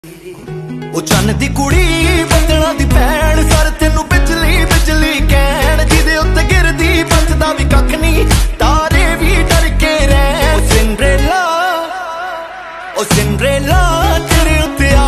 ਉਹ ਚੰਨ ਦੀ ਕੁੜੀ ਬੱਦਲਾਂ ਦੀ ਭੈਣ ਸਰ ਤੈਨੂੰ ਬਿਜਲੀ ਬਿਜਲੀ ਕਹਿਣ ਜਿਹਦੇ ਉੱਤੇ ਗਿਰਦੀ ਬਚਦਾ ਵੀ ਕੱਖ ਨਹੀਂ ਤਾਰੇ ਵੀ ਡਰ ਕੇ ਰਹਿਣ। ਉਹ ਸਿੰਡਰੇਲਾ